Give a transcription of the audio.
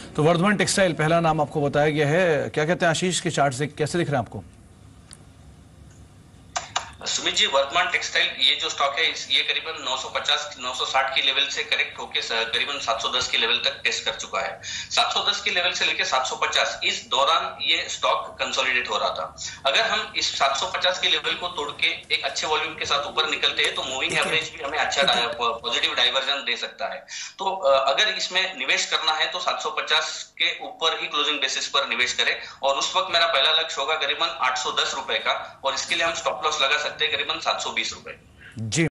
तो वर्धमान टेक्सटाइल पहला नाम आपको बताया गया है, क्या कहते हैं आशीष के चार्ट से कैसे दिख रहे हैं आपको? सुमित जी, वर्धमान टेक्सटाइल ये जो स्टॉक है ये करीबन 950 960 की लेवल से करेक्ट होके करीबन 710 की लेवल तक टेस्ट कर चुका है। 710 की लेवल से लेके 750 इस दौरान ये स्टॉक कंसोलिडेट हो रहा था। अगर हम इस 750 की लेवल को तोड़ के एक अच्छे वॉल्यूम के साथ ऊपर निकलते हैं तो मूविंग एवरेज भी हमें अच्छा पॉजिटिव डाइवर्जन दे सकता है। तो अगर इसमें निवेश करना है तो 750 के ऊपर ही क्लोजिंग बेसिस पर निवेश करें और उस वक्त मेरा पहला लक्ष्य होगा करीबन 810 रुपए का और इसके लिए हम स्टॉप लॉस लगा सकते हैं करीबन 720 रुपए। जी।